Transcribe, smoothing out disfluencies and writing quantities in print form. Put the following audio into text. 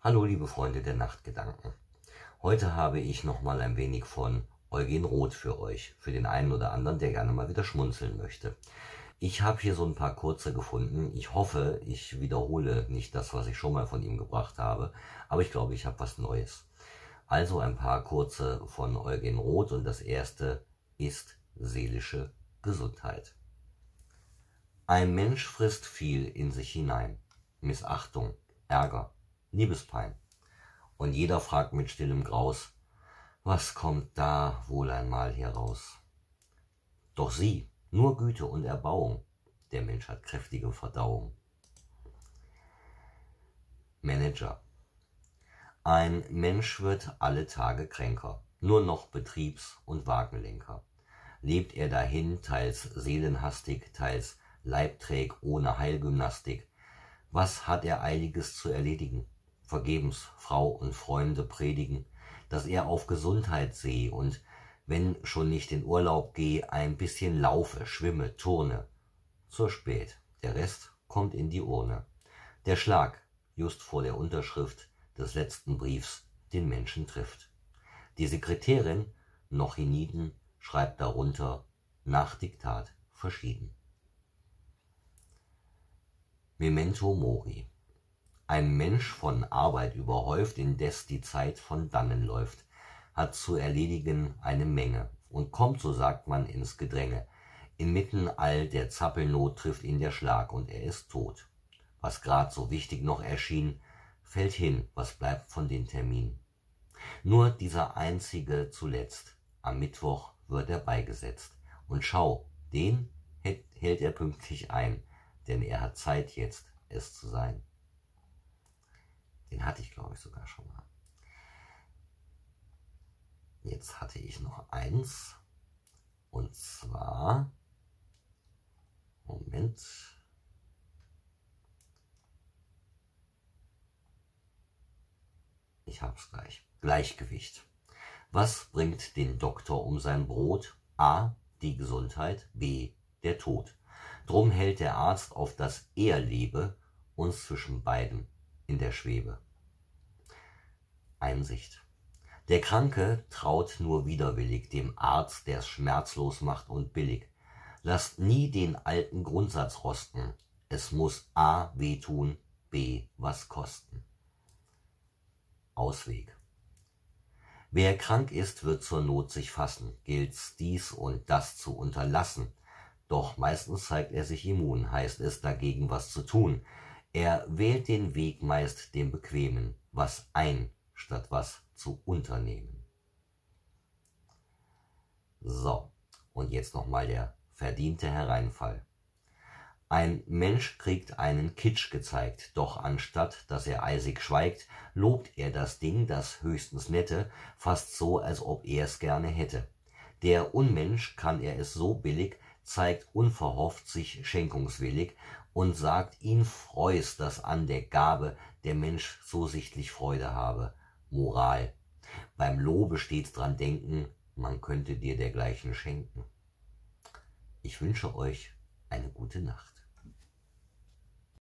Hallo liebe Freunde der Nachtgedanken. Heute habe ich nochmal ein wenig von Eugen Roth für euch, für den einen oder anderen, der gerne mal wieder schmunzeln möchte. Ich habe hier so ein paar kurze gefunden. Ich hoffe, ich wiederhole nicht das, was ich schon mal von ihm gebracht habe, aber ich glaube, ich habe was Neues. Also ein paar kurze von Eugen Roth und das erste ist seelische Gesundheit. Ein Mensch frisst viel in sich hinein. Missachtung, Ärger, Liebespein. Und jeder fragt mit stillem Graus, was kommt da wohl einmal heraus? Doch sieh, nur Güte und Erbauung, der Mensch hat kräftige Verdauung. Manager. Ein Mensch wird alle Tage kränker, nur noch Betriebs- und Wagenlenker. Lebt er dahin, teils seelenhastig, teils leibträg ohne Heilgymnastik. Was hat er Eiliges zu erledigen? Vergebens Frau und Freunde predigen, dass er auf Gesundheit sehe und, wenn schon nicht in Urlaub geh, ein bisschen laufe, schwimme, turne. Zu spät, der Rest kommt in die Urne. Der Schlag, just vor der Unterschrift des letzten Briefs, den Menschen trifft. Die Sekretärin, noch hienieden, schreibt darunter, nach Diktat verschieden. Memento Mori. Ein Mensch von Arbeit überhäuft, indes die Zeit von dannen läuft, hat zu erledigen eine Menge und kommt, so sagt man, ins Gedränge. Inmitten all der Zappelnot trifft ihn der Schlag und er ist tot. Was grad so wichtig noch erschien, fällt hin, was bleibt von den Termin. Nur dieser einzige zuletzt, am Mittwoch wird er beigesetzt. Und schau, den hält er pünktlich ein, denn er hat Zeit jetzt, es zu sein. Den hatte ich, glaube ich, sogar schon mal. Jetzt hatte ich noch eins. Und zwar, Moment. Ich hab's gleich. Gleichgewicht. Was bringt den Doktor um sein Brot? A. Die Gesundheit. B. Der Tod. Drum hält der Arzt auf, dass er lebe, uns zwischen beiden in der Schwebe. Einsicht. Der Kranke traut nur widerwillig dem Arzt, der's schmerzlos macht und billig. Lasst nie den alten Grundsatz rosten. Es muss A. wehtun, B. was kosten. Ausweg. Wer krank ist, wird zur Not sich fassen, gilt's dies und das zu unterlassen. Doch meistens zeigt er sich immun, heißt es dagegen was zu tun. Er wählt den Weg meist den bequemen, was ein, statt was zu unternehmen. So, und jetzt nochmal der verdiente Hereinfall. Ein Mensch kriegt einen Kitsch gezeigt, doch anstatt, dass er eisig schweigt, lobt er das Ding, das höchstens nette, fast so, als ob er's gerne hätte. Der Unmensch, kann er es so billig, zeigt unverhofft sich schenkungswillig und sagt, ihn freust, dass an der Gabe der Mensch so sichtlich Freude habe. Moral. Beim Lobe stets dran denken, man könnte dir dergleichen schenken. Ich wünsche euch eine gute Nacht.